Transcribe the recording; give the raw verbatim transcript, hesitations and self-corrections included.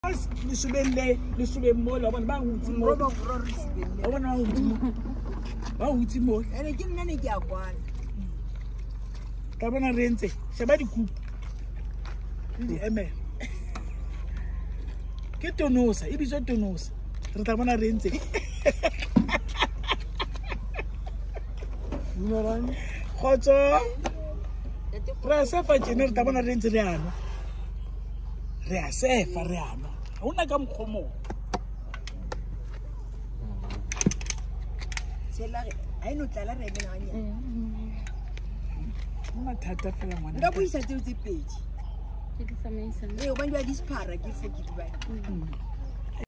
Le subele le sube mo la bona ba hutsi mo roba go re sibele ba bona ba hutsi mo ba hutsi mo ene ke nna ne ke a kwana ka bona re ntse sheba dikupu le di emel ke tonosa e bitso tonosa re tla bona re ntse Umarang khotso re sefa jene re tla bona re ntse re ana re a sefa re ana una ka mkhomo tsela ai no tlala re bena anya una thata fela ngwana nda buisa tseo tse pedi ke di tsamaisa e o ba di dispara ke for ke di ba